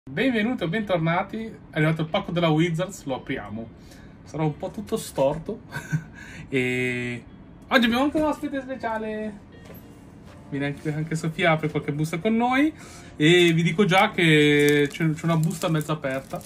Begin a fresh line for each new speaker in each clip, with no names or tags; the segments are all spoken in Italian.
Benvenuti o bentornati, è arrivato il pacco della Wizards, lo apriamo. Sarà un po' tutto storto e oggi abbiamo anche un ospite speciale. Viene anche Sofia, apre qualche busta con noi e vi dico già che c'è una busta mezza aperta.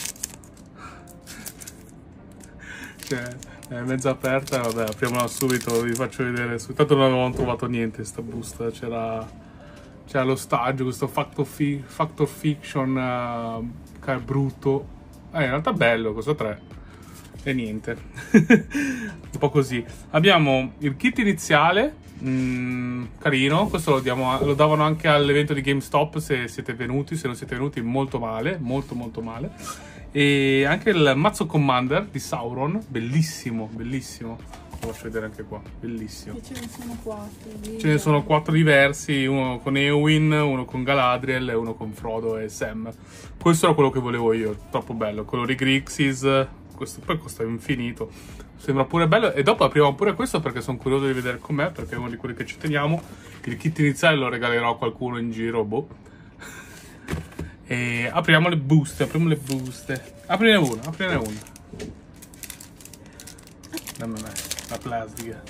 Cioè, è mezza aperta, vabbè, apriamola subito, vi faccio vedere. Tanto non avevamo trovato niente in sta busta, c'era l'ostaggio, questo Factor Fiction che è brutto. In realtà bello, costa 3 e niente. Un po' così. Abbiamo il kit iniziale, carino, questo lo davano anche all'evento di GameStop se siete venuti, se non siete venuti molto male, molto male. E anche il mazzo Commander di Sauron, bellissimo, bellissimo. Lo faccio vedere anche qua, bellissimo.
Ce ne sono 4.
Ce ne sono 4 diversi, uno con Eowyn, uno con Galadriel e uno con Frodo e Sam. Questo era quello che volevo io, troppo bello. Colori Grixis, questo poi costa infinito. Sembra pure bello. E dopo apriamo pure questo perché sono curioso di vedere com'è, perché è uno di quelli che ci teniamo. Il kit iniziale lo regalerò a qualcuno in giro, boh. E apriamo le buste, Aprine una. Dammi me, la plastica.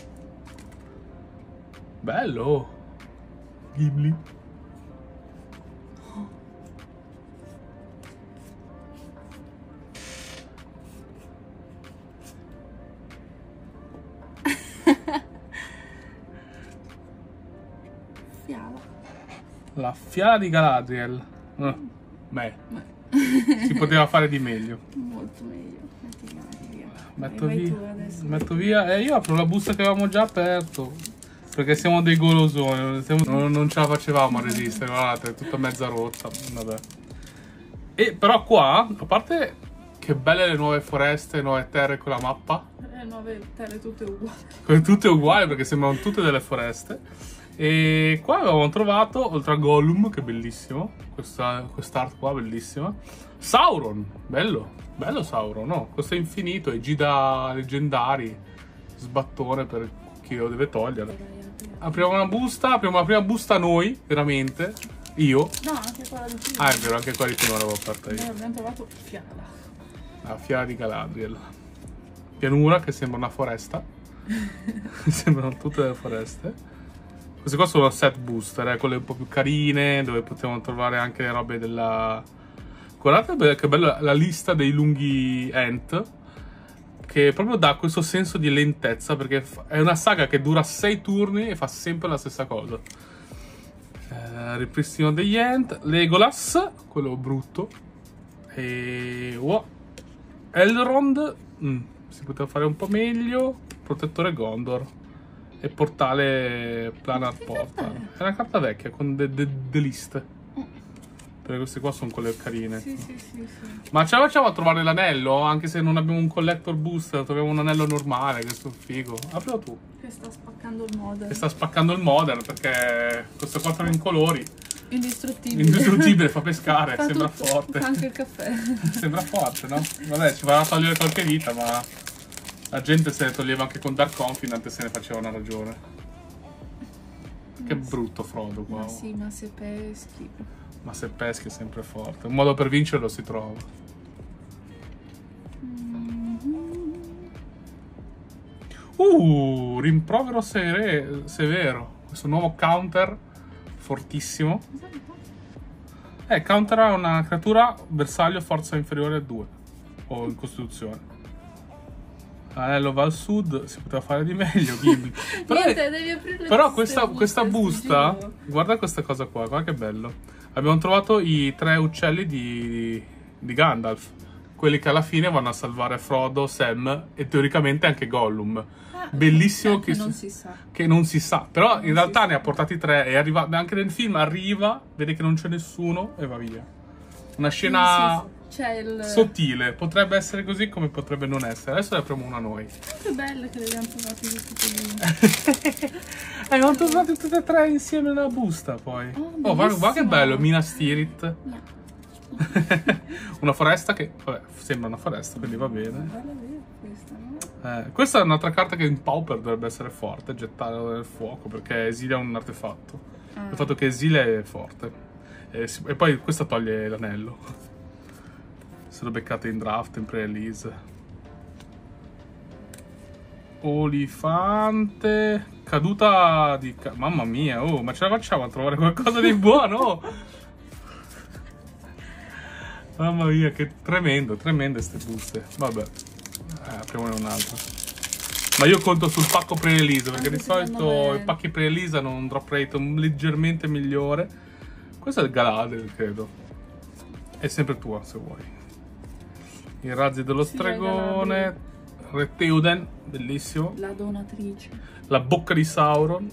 Bello! Ghibli.
Fiala.
La fiala di Galadriel. Beh, si poteva fare di meglio.
Molto meglio.
Metto via. E io apro la busta che avevamo già aperto. Perché siamo dei golosoni. Non ce la facevamo a resistere. Guardate, è tutta mezza rotta. Vabbè. E però qua, a parte che belle le nuove foreste, nuove terre con la mappa.
Le nuove terre tutte uguali.
Tutte uguali perché sembrano tutte delle foreste. E qua avevamo trovato, oltre a Gollum, che è bellissimo, quest'art qua bellissima, Sauron, bello Sauron, no? Questo è infinito, Egida leggendari, sbattone per chi lo deve togliere. Apriamo una busta, apriamo la prima busta noi, veramente, io.
No, anche quella di prima.
Ah, è vero, anche quella di prima l'avevo aperta io.
Noi abbiamo trovato Fiala.
La fiala di Galadriel. Pianura che sembra una foresta. Sembrano tutte delle foreste. Queste qua sono set booster, quelle un po' più carine, dove potevamo trovare anche le robe della... Guardate che bella la lista dei lunghi Ent, che proprio dà questo senso di lentezza, perché è una saga che dura 6 turni e fa sempre la stessa cosa. Ripristino degli Ent, Legolas, quello brutto, e... wow. Elrond, si poteva fare un po' meglio, Protettore Gondor. E portale Planar Portal. È una carta vecchia con de liste. Perché queste qua sono quelle carine.
Sì.
Ma ce la facciamo a trovare l'anello? Anche se non abbiamo un collector booster, troviamo un anello normale, che è figo. Aprilo tu.
Che sta spaccando il modern.
Che sta spaccando il modern perché queste qua sono in colori.
Indistruttibile.
Fa pescare,
Fa
sembra
tutto,
forte.
fa anche il caffè.
Sembra forte, no? Vabbè, ci va a togliere qualche vita, ma... La gente se ne toglieva anche con Dark Confidant, se ne faceva una ragione. Che brutto Frodo qua.
Ma sì, ma se peschi.
Ma se peschi è sempre forte. Un modo per vincerlo si trova. Rimprovero severo. Questo nuovo counter fortissimo. Countera una creatura bersaglio forza inferiore a 2. O in costituzione. Anello va al sud, si poteva fare di meglio. Però,
Niente, devi aprire
però questa busta, guarda questa cosa qua, guarda che bello. Abbiamo trovato i 3 uccelli di Gandalf, quelli che alla fine vanno a salvare Frodo, Sam e teoricamente anche Gollum. Bellissimo
che non si sa.
Che non si sa, però in realtà ne ha portati 3 e arriva, anche nel film arriva, vede che non c'è nessuno e va via. Una scena... sottile, potrebbe essere così come potrebbe non essere. Adesso ne apriamo una noi.
Che belle che le abbiamo trovate tutte così.
Abbiamo trovato tutte e 3 insieme nella busta poi. Guarda che bello, Minas Tirith. Una foresta che, vabbè, sembra una foresta, quindi va bene.
Questa, no?
Questa è un'altra carta che in Pauper dovrebbe essere forte, gettarla nel fuoco, perché esilia un artefatto. Il fatto che esile è forte. E poi questa toglie l'anello. Se lo beccate in draft, in pre-release. Olifante. Caduta di... Mamma mia, oh, ma ce la facciamo a trovare qualcosa di buono? Mamma mia, che tremendo queste buste. Vabbè, apriamone un'altra. Ma io conto sul pacco pre-release, perché di solito i pacchi pre-release hanno un drop rate leggermente migliore. Questo è il Galadriel, credo. È sempre tua, se vuoi. I razzi dello stregone. Re Theoden, bellissimo.
La donatrice.
La bocca di Sauron.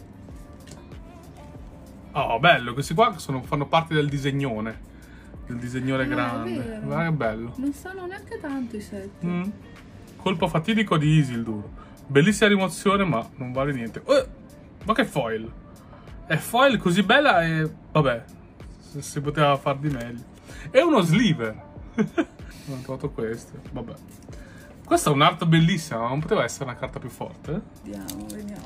Oh, bello, questi qua fanno parte del disegnone. Del disegnone grande. Guarda che bello.
Non stanno neanche tanto i set.
Colpo fatidico di Isildur. Bellissima rimozione, ma non vale niente. Ma che foil! È foil così bella e... Vabbè, si poteva far di meglio. È uno sliver. Non ho trovato questo. Vabbè. Questa è un'art bellissima, ma non poteva essere una carta più forte?
Vediamo.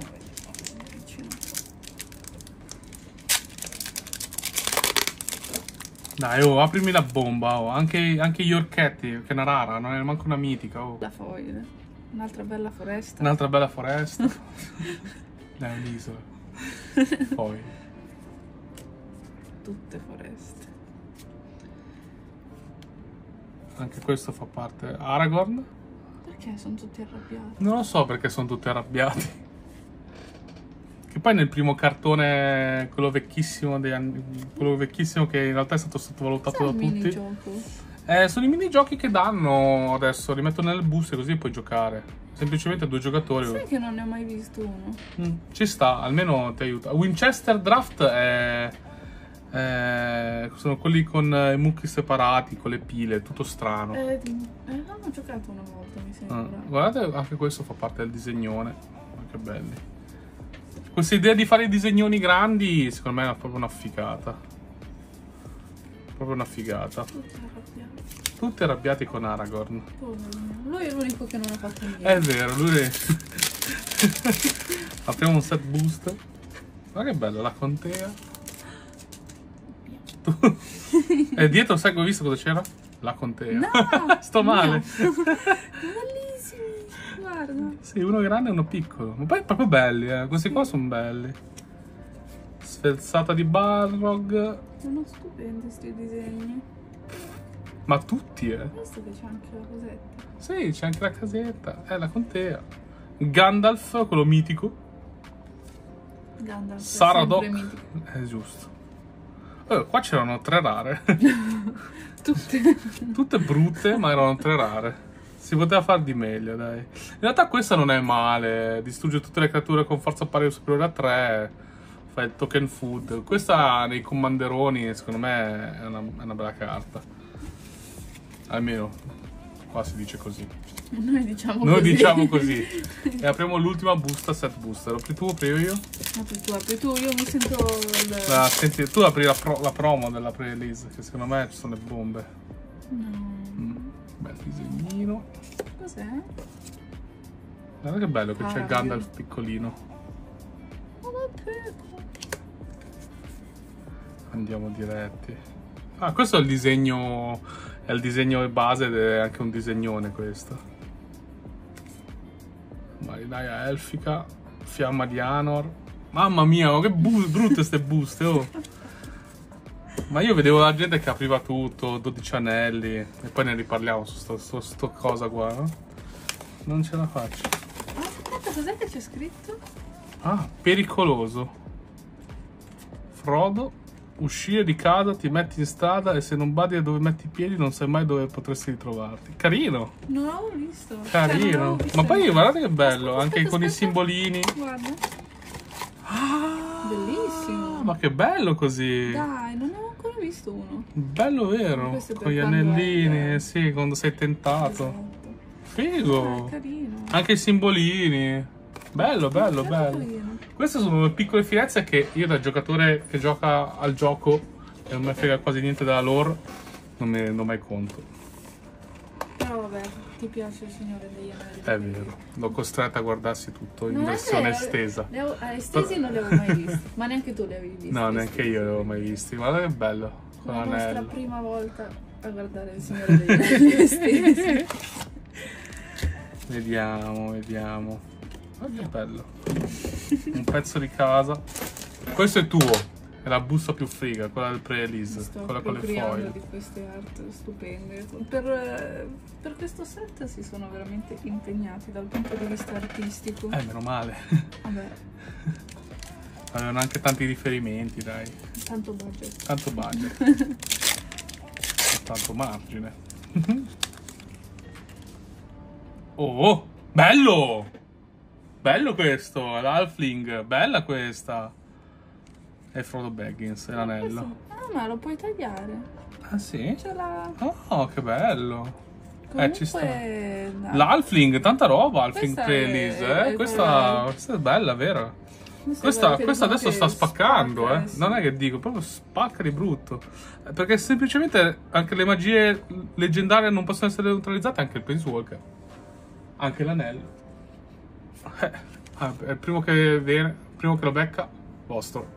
Dai, oh, aprimi la bomba, oh. Anche gli orchetti, che è una rara, non è manco una mitica, oh.
La foil. Un'altra bella foresta.
Un'altra bella foresta. È un'isola. Poi.
Tutte foreste.
Anche questo fa parte. Aragorn?
Perché sono tutti arrabbiati?
Non lo so perché sono tutti arrabbiati. Che poi nel primo cartone, quello vecchissimo che in realtà è stato sottovalutato da tutti.
Minigioco?
Sono i minigiochi che danno adesso, rimettono nel buste così puoi giocare. Semplicemente 2 giocatori.
Sai che non ne ho mai visto uno?
Ci sta, almeno ti aiuta. Winchester Draft sono quelli con i mucchi separati, con le pile, tutto strano.
Hanno giocato una volta, mi sembra.
Guardate, anche questo fa parte del disegnone. Ma che belli. Questa idea di fare i disegnoni grandi, secondo me è proprio una figata. Proprio una figata. Tutti arrabbiati con Aragorn.
Lui è l'unico che non ha fatto niente.
È vero, lui è... Apriamo un set booster. Guarda che bello, la contea. E dietro, sai che ho visto cosa c'era? La contea.
No!
Sto male.
Bellissimi, guarda.
Sì, uno grande e uno piccolo. Ma poi proprio belli, Questi qua sono belli. Sferzata di Balrog.
Sono stupendi questi disegni.
Ma tutti,
Visto che c'è anche la cosetta.
Sì, c'è anche la casetta. La contea. Gandalf, quello mitico.
Gandalf
Saradoc.
è sempre mitico.
È giusto. Qua c'erano 3 rare. Tutte brutte, ma erano 3 rare. Si poteva far di meglio, dai. In realtà questa non è male. Distrugge tutte le creature con forza pari o superiore a 3. Fa il token food. Questa nei commanderoni, secondo me, è una bella carta. Almeno qua si dice così.
Noi diciamo
così. E apriamo l'ultima busta, set booster. Apri tu, apri io?
Apri tu, io mi sento
Senti, tu apri la promo della pre-release, che secondo me ci sono le bombe.
No.
Bel disegnino.
Cos'è?
Guarda che bello che c'è Gandalf piccolino. Andiamo diretti. Questo è il disegno. È il disegno base ed è anche un disegnone questo. Marinaia elfica. Fiamma di Anor. Mamma mia, che brutte ste buste, oh. Ma io vedevo la gente che apriva tutto, 12 anelli. E poi ne riparliamo su sto cosa qua, no? Non ce la faccio.
Aspetta, cos'è che c'è scritto?
Pericoloso. Frodo. Uscire di casa, ti metti in strada e se non badi a dove metti i piedi non sai mai dove potresti ritrovarti. Carino.
Non l'avevo visto.
Carino. Ma poi guardate che bello, anche con i simbolini.
Guarda. Bellissimo.
Ma che bello così.
Dai, non ne avevo ancora visto uno.
Bello vero. Con gli anellini, sì, quando sei tentato.
Esatto.
Figo.
Carino.
Anche i simbolini. Bello. Queste sono le piccole finezze che io da giocatore che gioca al gioco e non mi frega quasi niente della lore, non me ne do mai conto.
Però vabbè, ti piace il Signore degli Anelli.
È vero, l'ho costretta a guardarsi tutto in versione estesa.
Estesi non li avevo mai visti, ma neanche tu li avevi visti.
No, neanche io li avevo mai visti. Guarda che bello. con
La nostra
l'anello.
prima volta a guardare il Signore degli Anelli vestiti.
Vediamo, vediamo. Oh, che bello. Un pezzo di casa. Questo è tuo. È la busta più figa, quella del pre-release.
Sto
Quella con le
appropriando
foil.
di queste art stupende. Per questo set si sono veramente impegnati dal punto di vista artistico.
Meno male.
Vabbè,
Avevano anche tanti riferimenti, dai.
tanto budget.
Tanto budget. Tanto margine. Oh, bello! Bello questo, l'Halfling. Bella questa. E Frodo Baggins, è l'anello.
Ah, ma lo puoi tagliare.
Ah sì?
C'è la...
Oh, che bello. Ci sta.
Dai.
L'Halfling, tanta roba, Halfling
Questa
pre-release,
è
Questa è bella, vero? Questa adesso sta spaccando, Non è che dico, proprio spacca di brutto. Perché semplicemente anche le magie leggendarie non possono essere neutralizzate, anche il Planeswalker. Anche l'anello. È il primo che viene, il primo che lo becca, vostro.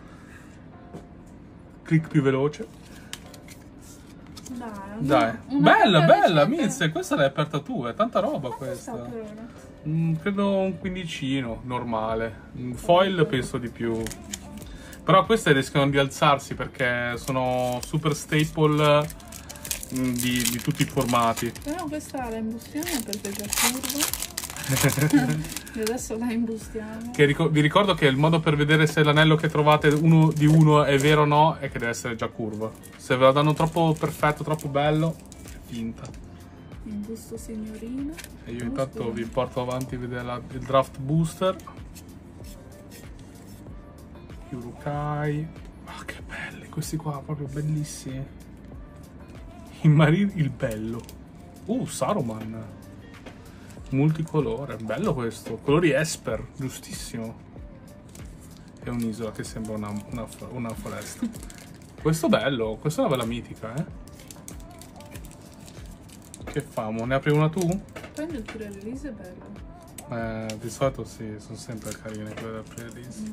Click più veloce. Dai. Bella, bella, Minze, questa l'hai aperta tu, è tanta roba questa. Credo un quindicino, normale. Foil penso di più. Però queste rischiano di alzarsi perché sono super staple di tutti i formati.
Però questa la imbustiamo perché è già curva. E adesso la imbustiamo.
Vi ricordo che il modo per vedere se l'anello che trovate uno di uno è vero o no è che deve essere già curva. Se ve la danno troppo perfetto, troppo bello, è finta.
Imbusto signorina.
E io intanto vi porto avanti a vedere il draft booster. Urukai. Ah, che belli questi qua, proprio bellissimi. Il Marine, il bello. Saruman. Multicolore, bello questo. Colori Esper, giustissimo. È un'isola che sembra una foresta. Questo bello, questa è una bella mitica, Che famo? Ne apri una tu?
Prendi il pre-release, è bello.
Di solito sì, sono sempre carine quelle del pre-release.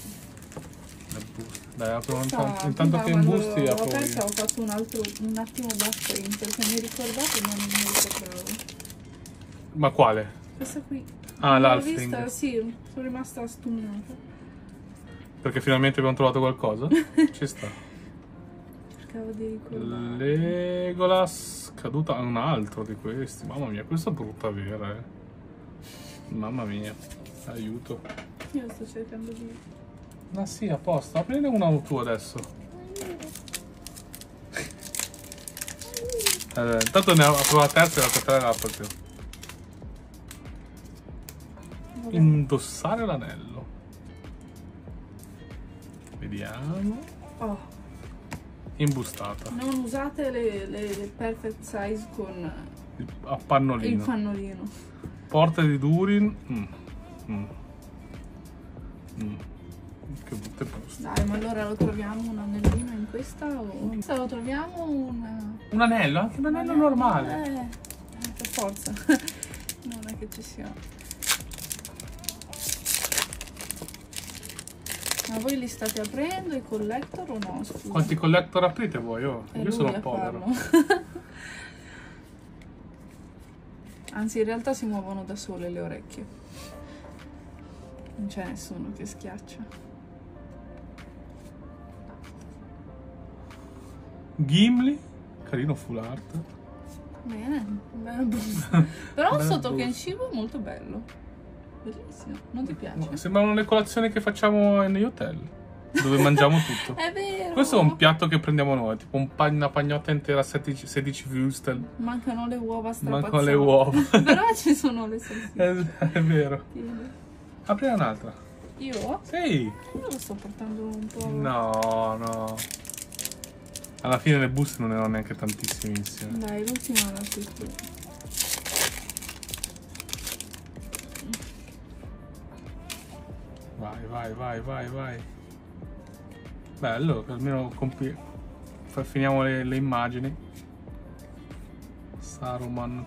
Dai, apro intanto che imbusti
L'ho
apro
aperta,
io.
ho fatto un attimo backprint perché mi ricordavo ma non mi ricordavo.
Ma quale?
Questa qui.
Ah,
L'ho
l'Halfling.
vista, sì, sono rimasta stunnata.
Perché finalmente abbiamo trovato qualcosa? Ci sta.
Cercavo di ricordare.
Legolas, caduta un altro di questi. Mamma mia, questo è brutta vera, Mamma mia, aiuto.
Io sto cercando di...
Ma sì, a posto. Aprine una tu adesso. Intanto ne apro la terza e la terza la apro più. Indossare l'anello. Vediamo.
Oh,
Imbustata.
non usate le perfect size con
A
il
pannolino.
pannolino.
Porta di Durin. Che brutte poste.
Dai, ma allora lo troviamo un anellino in questa o... Questa lo troviamo
Un anello, anche un anello normale.
Per forza. Non è che ci sia. Ma voi li state aprendo i collector o no? Scusa.
Quanti collector aprite voi?
È
Io
lui
sono
a
povero.
farlo. Anzi, in realtà si muovono da sole le orecchie. Non c'è nessuno che schiaccia.
Gimli, carino full art.
Bene, bella busta. Però
Bella
sotto
busta.
Kenshibo è molto bello. Bellissimo, non ti piace?
Sembrano le colazioni che facciamo negli hotel, dove mangiamo tutto.
È vero!
Questo è un piatto che prendiamo noi, tipo una pagnotta intera 16 würstel.
Mancano le uova strapazzate.
Mancano le uova.
Però ci sono le salsicce.
È vero. Apri un'altra.
Io?
Sì.
Io lo sto portando un po'...
No. Alla fine le buste non erano neanche tantissimissime.
Dai, l'ultima la apri tu.
Vai. Bello, che almeno finiamo le immagini. Saruman.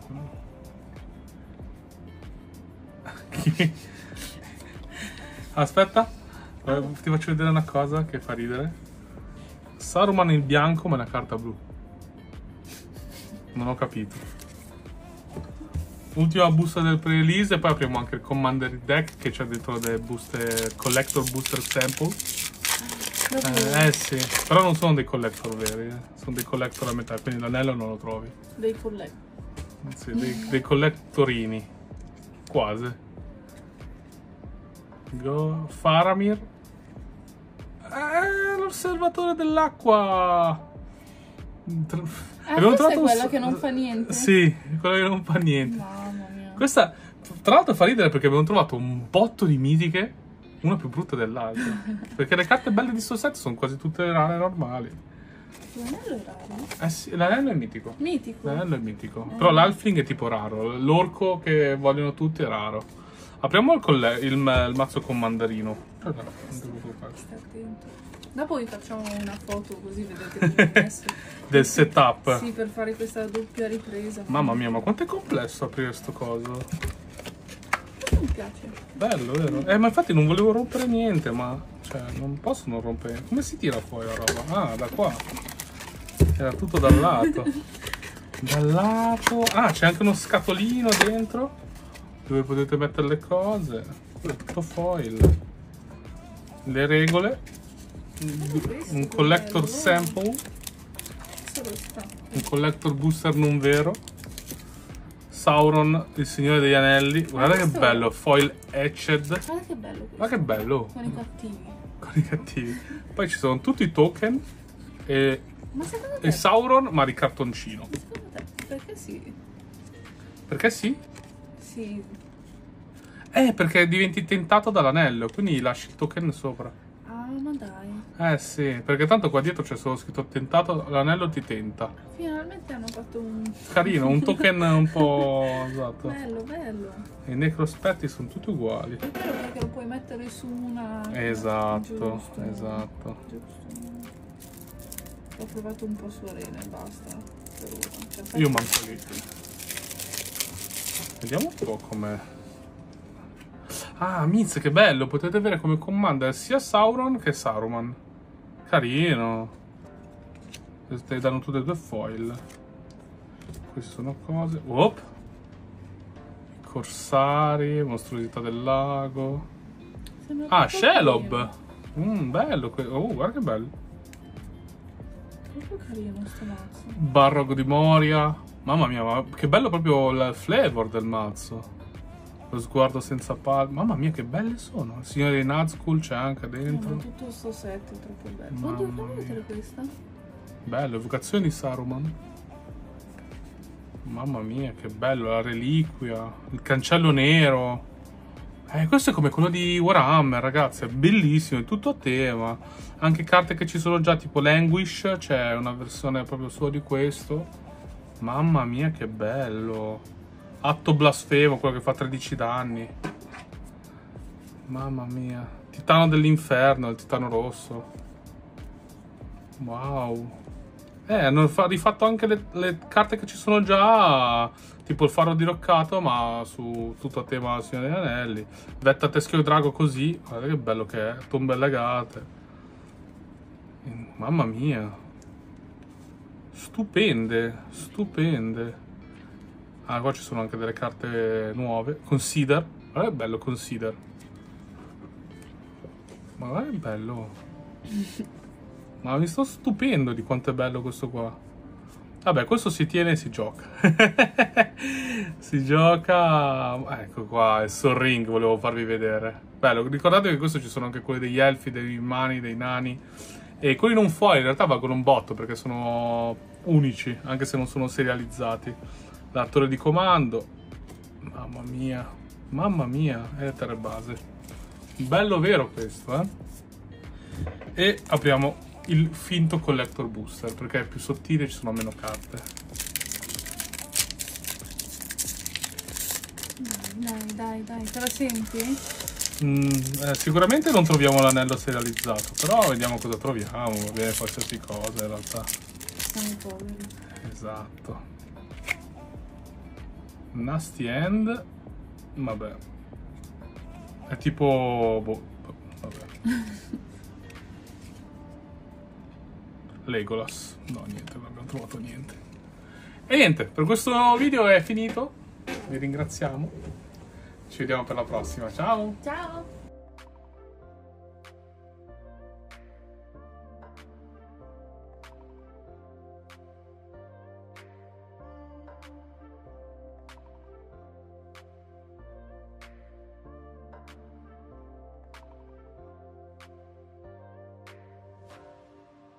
Aspetta, ti faccio vedere una cosa che fa ridere. Saruman in bianco ma è una carta blu. Non ho capito. Ultima busta del pre-release e poi apriamo anche il Commander deck che c'è dentro delle buste collector booster sample. Sì, però non sono dei collector veri, sono dei collector a metà, quindi l'anello non lo trovi.
Dei collector.
Sì, dei collectorini. Quasi. Faramir. L'osservatore dell'acqua.
Questa è quella che non fa niente?
Sì, quella che non fa niente.
Mamma mia.
Questa, tra l'altro, fa ridere perché abbiamo trovato un botto di mitiche, una più brutta dell'altra. Perché le carte belle di sto set sono quasi tutte rare normali.
L'anello è raro?
Eh sì, l'anello è mitico.
Mitico?
L'anello è mitico. Però l'Halfling è tipo raro. L'orco che vogliono tutti è raro. Apriamo il mazzo con mandarino.
Stai attento. Dopo vi facciamo una foto così vedete come è messo.
Del setup.
Sì, per fare questa doppia ripresa.
Mamma mia, ma quanto è complesso aprire sto coso.
Non mi piace.
Bello, vero? Ma infatti non volevo rompere niente, ma... Cioè, non posso non rompere. Come si tira fuori la roba? Ah, da qua. Era tutto dal lato. Dal lato... Ah, c'è anche uno scatolino dentro, dove potete mettere le cose. Quello è tutto foil. Le regole. Un collector sample. Un collector booster non vero. Sauron, il signore degli anelli. Guarda che bello, foil etched.
Guarda che bello questo.
Guarda che bello.
Con i cattivi.
Con i cattivi. Poi ci sono tutti i token e
Ma secondo te?
e Sauron, ma di cartoncino.
Secondo te? Perché sì?
Perché sì?
Sì.
Perché diventi tentato dall'anello, quindi lasci il token sopra.
Ah, ma dai.
Sì, perché tanto qua dietro c'è solo scritto tentato, l'anello ti tenta.
Finalmente hanno fatto un...
Carino, un token un po'... esatto.
Bello, bello.
I necrospetti sono tutti uguali.
È vero perché lo puoi mettere su una...
Esatto,
Giusto.
esatto.
Giusto. Ho provato un po' su Arena e basta. Per ora. Cioè,
Io manco lì. Vediamo un po' com'è. Ah, Miz, che bello! Potete avere come commander sia Sauron che Saruman. Carino. Ti danno tutte e due foil. Queste sono cose. Op. Corsari, mostruosità del lago. Ah, Shelob. Bello. Oh, guarda che bello.
Proprio carino sto mazzo.
Barrogo di Moria. Mamma mia, ma che bello proprio il flavor del mazzo. Lo sguardo senza palme. Mamma mia, che belle sono. Il signore dei Nazgûl c'è anche dentro.
Ma tutto sto set è troppo bello.
Mamma
Oddio, fammi
mia.
vedere questa.
Bello, evocazione di Saruman. Mamma mia, che bello, la reliquia. Il cancello nero. Questo è come quello di Warhammer, ragazzi. È bellissimo, è tutto a tema. Anche carte che ci sono già, tipo Languish. C'è una versione proprio solo di questo. Mamma mia, che bello. Atto blasfemo, quello che fa 13 danni. Mamma mia. Titano dell'inferno, il titano rosso. Wow. Hanno rifatto anche le carte che ci sono già, tipo il faro diroccato, ma su tutto a tema Signore degli Anelli. Vetta teschio drago così, guarda che bello che è, tombe legate. Mamma mia. Stupende, stupende. Ah, qua ci sono anche delle carte nuove. Consider, guarda che bello Consider. Ma guarda che bello. Ma mi sto stupendo di quanto è bello questo qua. Vabbè, questo si tiene e si gioca. Si gioca... Ecco qua, il Sol Ring volevo farvi vedere. Bello, ricordate che questo ci sono anche quelli degli elfi, dei umani, dei nani. E quelli non foil in realtà valgono un botto perché sono unici, anche se non sono serializzati. La torre di comando. Mamma mia. Mamma mia, è terra base. Bello vero questo, E apriamo il finto collector booster perché è più sottile e ci sono meno carte.
Dai, te la senti?
Sicuramente non troviamo l'anello serializzato, però vediamo cosa troviamo. Va bene qualsiasi cosa in realtà.
Siamo poveri.
Esatto. Nasty End. Vabbè. È tipo... Boh, vabbè. Legolas. No, niente, non abbiamo trovato niente. E niente, per questo video è finito. Vi ringraziamo. Ci vediamo per la prossima. Ciao!
Ciao!